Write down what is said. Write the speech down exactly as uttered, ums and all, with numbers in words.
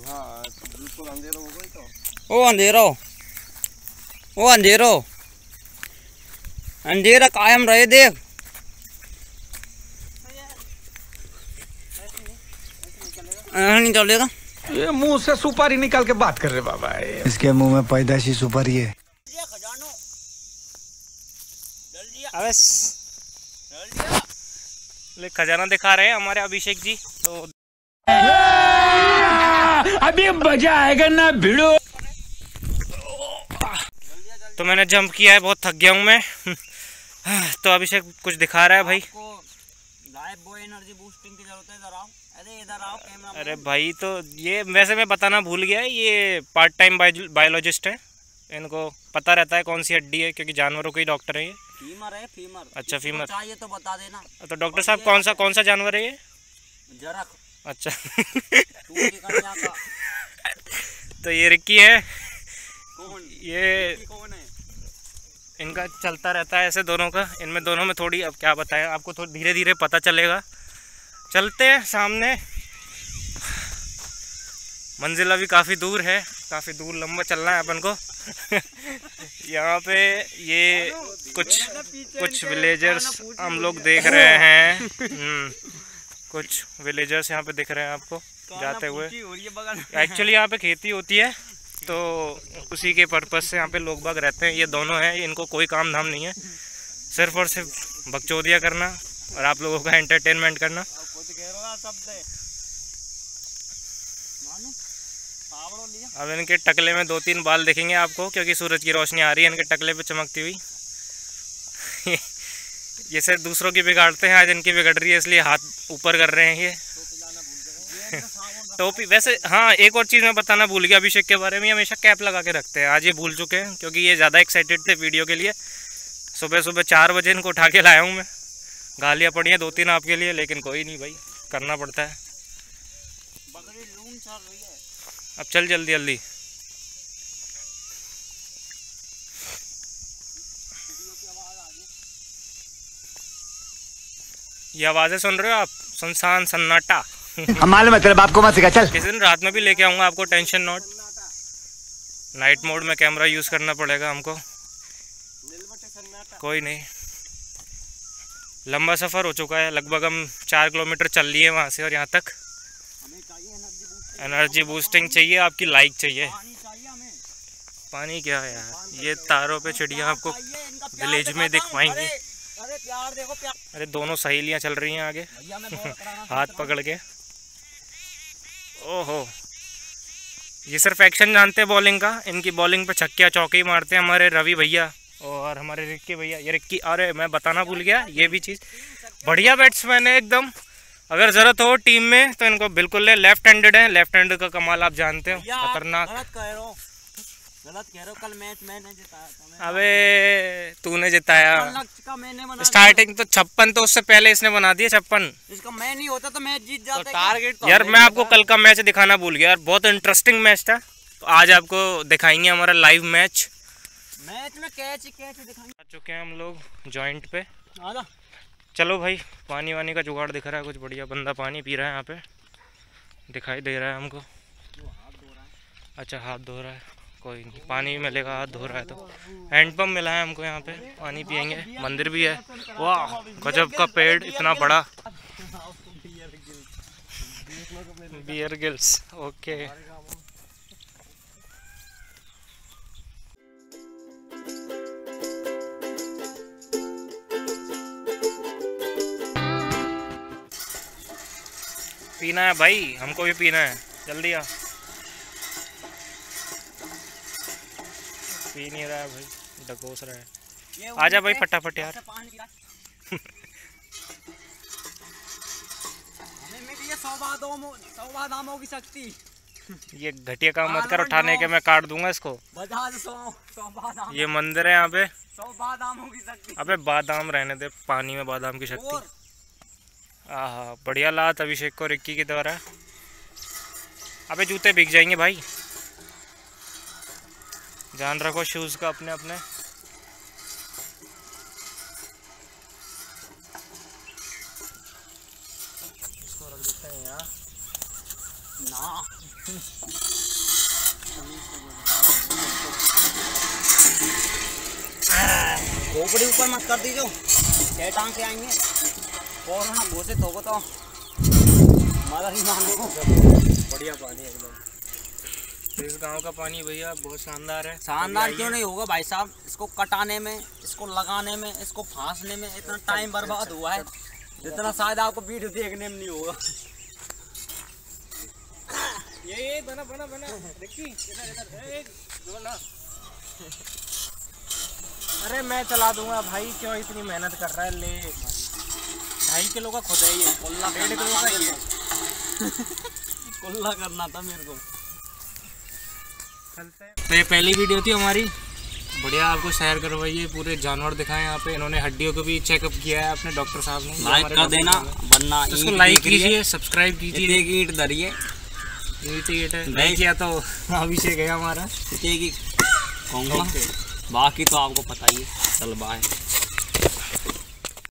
हाँ बिल्कुल अंधेरा हो गई तो। ओ अंधेरो, ओ अंधेरो, अंधेरा कायम रहे देख। नहीं चलेगा। ये मुंह से सुपारी निकाल के बात कर रहे बाबा। इसके मुंह में पैदाशी सुपारी है। अबे ले खजाना दिखा रहे हैं हमारे अभिषेक जी तो अभी मजा आएगा ना भिड़ो। तो मैंने जंप किया है, बहुत थक गया हूँ मैं। तो अभिषेक कुछ दिखा रहा है भाई। लाइफ बॉय एनर्जी बूस्टिंग की जरूरत है, इधर आओ। अरे इधर आओ कैमरा। अरे भाई तो ये वैसे मैं बताना भूल गया, ये पार्ट टाइम बायोलॉजिस्ट है, इनको पता रहता है कौन सी हड्डी है, क्योंकि जानवरों के ही डॉक्टर है ये। फीमर है फीमर। अच्छा फीमर चाहिए तो बता देना। तो डॉक्टर साहब कौन सा कौन सा जानवर है ये? जरख। अच्छा। तू की कन्या का। तो ये रिक्की है। कौन ये कौन है? इनका चलता रहता है ऐसे दोनों का। इनमें दोनों में थोड़ी, अब क्या बताएं आपको, थोड़ी धीरे धीरे पता चलेगा। चलते हैं सामने, मंजिल अभी काफ़ी दूर है, काफ़ी दूर लंबा चलना है अपन को। यहाँ पे ये कुछ कुछ विलेजर्स हम लोग देख रहे हैं। कुछ विलेजर्स यहाँ पे दिख रहे हैं आपको जाते हुए। एक्चुअली यहाँ पे खेती होती है, तो उसी के पर्पज़ से यहाँ पे लोग बाग रहते हैं। ये दोनों हैं, इनको कोई काम धाम नहीं है, सिर्फ और सिर्फ बकचोदिया करना और आप लोगों का एंटरटेनमेंट करना। अब इनके टकले में दो तीन बाल दिखेंगे आपको, क्योंकि सूरज की रोशनी आ रही है इनके टकले पे चमकती हुई। ये सिर्फ दूसरों की बिगाड़ते हैं, आज इनकी बिगड़ रही है इसलिए हाथ ऊपर कर रहे हैं ये। टोपी वैसे हाँ, एक और चीज़ मैं बताना भूल गया अभिषेक के बारे में, हमेशा कैप लगा के रखते हैं, आज ये भूल चुके हैं, क्योंकि ये ज़्यादा एक्साइटेड थे वीडियो के लिए। सुबह सुबह चार बजे इनको उठा के लाया हूँ मैं। गालियाँ पड़ी हैं दो तीन आपके लिए, लेकिन कोई नहीं भाई, करना पड़ता है। अब चल जल्दी जल्दी। ये आवाज़ें सुन रहे हो आप? सुनसान सन्नाटा। मालूम है तेरे बाप को मत सिखा, चल। किसी दिन रात में भी लेके आऊँगा आपको, टेंशन नॉट। नाइट मोड में कैमरा यूज़ करना पड़ेगा हमको, कोई नहीं। लंबा सफ़र हो चुका है, लगभग हम चार किलोमीटर चल लिए वहाँ से और यहाँ तक। एनर्जी बूस्टिंग चाहिए, आपकी लाइक चाहिए। पानी क्या है यार, ये तारों पे चिड़िया आपको विलेज में दिख पाएंगी। अरे प्यार देखो प्यार। अरे दोनों सहेलियां चल रही हैं आगे हाथ पकड़ के। ओहो, ये सिर्फ एक्शन जानते हैं बॉलिंग का, इनकी बॉलिंग पे छक्के चौके ही मारते हैं हमारे रवि भैया और हमारे रिक्की भैया। ये रिक्की, अरे मैं बताना भूल गया, ये भी चीज़ बढ़िया बैट्समैन है एकदम। अगर ज़रूरत हो टीम में तो इनको बिल्कुल ले। लेफ्ट हैंडेड है, लेफ्ट हैंड का कमाल आप जानते हो, खतरनाक। गलत कह रहे हो, गलत कह रहे हो। कल मैच मैंने जिताया था। अबे तूने जिताया, का मैंने बना स्टार्टिंग तो छप्पन, तो उससे पहले इसने बना दिया छप्पन। इसका मैं नहीं होता तो मैच जीत जाता। तो टारगेट तो यार मैं आपको कल का मैच दिखाना भूल गया यार, बहुत इंटरेस्टिंग मैच था। तो आज आपको दिखाएंगे हमारा लाइव मैच। मैच में कैच ही कैच दिखाएंगे। आ चुके हैं हम लोग जॉइंट पे। आजा चलो भाई, पानी वानी का जुगाड़ दिख रहा है, कुछ बढ़िया बंदा पानी पी रहा है यहाँ पे, दिखाई दे रहा है हमको। अच्छा हाथ धो रहा है, कोई नहीं, पानी मिलेगा, हाथ धो रहा है तो। हैंडपम्प मिला है हमको यहाँ पे, पानी पियेंगे। मंदिर भी है, वाह गजब का पेड़, इतना बड़ा। Bear Grylls, okay. पीना है भाई, हमको भी पीना है, जल्दी आ। पी नहीं रहा है भाई, डकोस रहा है। आजा भाई फटाफट यार। सौवादामों की शक्ति। ये घटिया काम मत कर, उठाने के मैं काट दूंगा इसको। ये मंदिर है यहाँ पे। बादामों की शक्ति। अबे बादाम रहने दे, पानी में बादाम की शक्ति। आहा बढ़िया लात अभिषेक को रिक्की के द्वारा। अबे जूते भीग जाएंगे भाई, ध्यान रखो शूज का अपने अपने। इसको रख देते हैं यार। ना खोपड़ी ऊपर मत कर दीजो, छह टांग के आएंगे और ना घोषित होगा तो मदर ही मान लो। बढ़िया पानी एकदम। तो इस गांव का पानी भैया बहुत शानदार है। शानदार क्यों नहीं होगा भाई साहब, इसको कटाने में, इसको लगाने में, इसको फांसने में इतना टाइम बर्बाद हुआ है जितना शायद आपको वीडियो देखने में नहीं होगा। ये ये बना बना बना देखी इधर इधर एक दो ना। अरे मैं चला दूंगा भाई, क्यों इतनी मेहनत कर रहा है। ले ढाई किलो का खुद है ये, कुल्ला डेढ़ किलो का ये कुल्ला करना था मेरे को। तो ये पहली वीडियो थी हमारी, बढ़िया आपको शेयर करवाइए, पूरे जानवर दिखाएं यहाँ पे। इन्होंने हड्डियों को भी चेकअप किया है अपने डॉक्टर साहब ने। लाइक कर देना, वरना इसको लाइक कीजिए, सब्सक्राइब कीजिए। एक ईंट धरिए, ईंट ईंट है नहीं किया तो अभिषेक है हमारा, कहूँगा, बाकी तो आपको पता ही है। चल बाय।